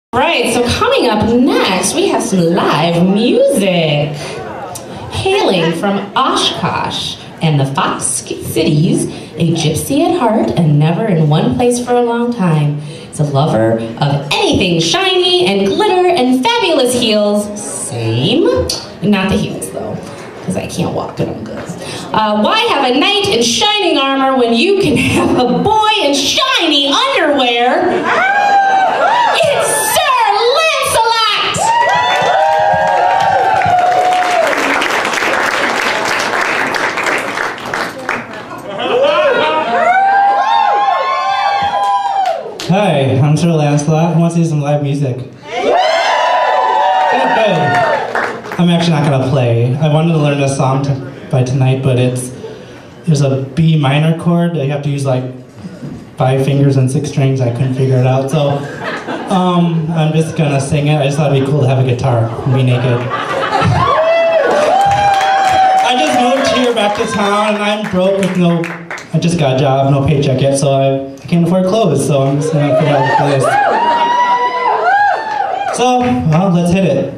Right, so coming up next, we have some live music. Hailing from Oshkosh and the Fox Cities, a gypsy at heart and never in one place for a long time. It's a lover of anything shiny and glitter and fabulous heels. Same. Not the heels though, because I can't walk in them good. Why have a knight in shining armor when you can have a boy in shiny underwear? It's Sir Lancelot! Hi, I'm Sir Lancelot. I want to see some live music. Okay. I'm actually not going to play. I wanted to learn this song by tonight, but there's a B minor chord. I have to use like 5 fingers and 6 strings. I couldn't figure it out, so I'm just going to sing it. I just thought it'd be cool to have a guitar and be naked. I just moved here back to town, and I'm broke with I just got a job, no paycheck yet, so I can't afford clothes, so I'm just gonna figure out what this. So, well, let's hit it.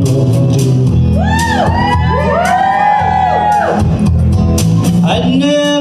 I'd never